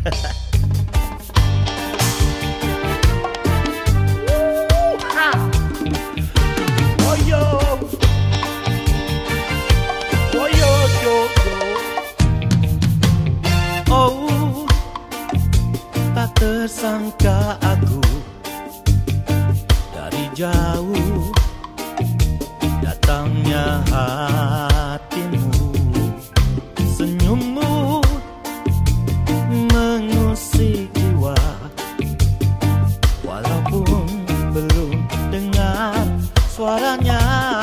Oh, tak tersangka aku dari jauh datangnya hatimu, senyummu mengusik jiwa, walaupun belum dengar suaranya.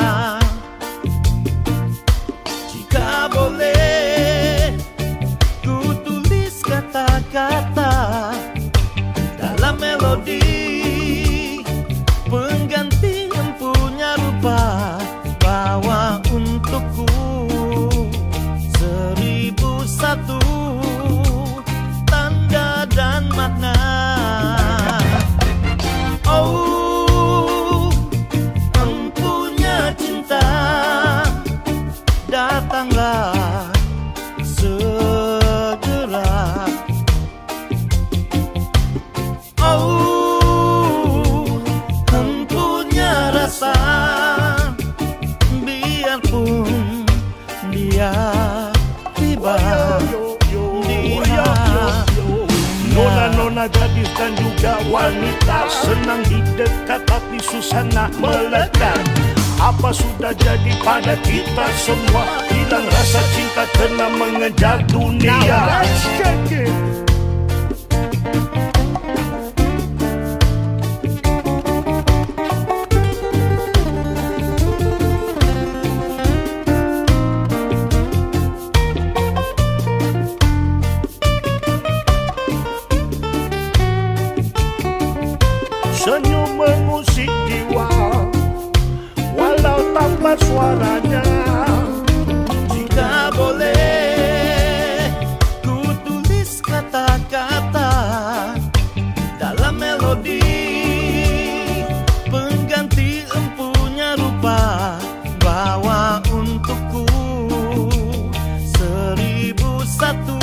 Jika boleh ku tulis kata-kata dalam melodi pengganti empunya rupa, bawa untukku 1001 tanda dan makna. Oh, empunya cinta, datanglah segera. Oh, empunya rasa, biarpun dia tiba di Nona-nona gadis dan juga wanita senang didekat tapi susah nak melekat. Apa sudah jadi pada kita semua? Hilang rasa cinta telah mengejar dunia. Now let's check it. Senyum mengusik jiwa, walau tanpa suaranya. Jika boleh ku tulis kata-kata dalam melodi pengganti empunya rupa, bawa untukku 1001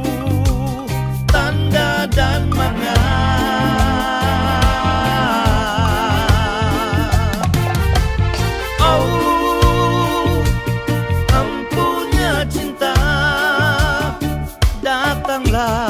tanda dan makna. Datanglah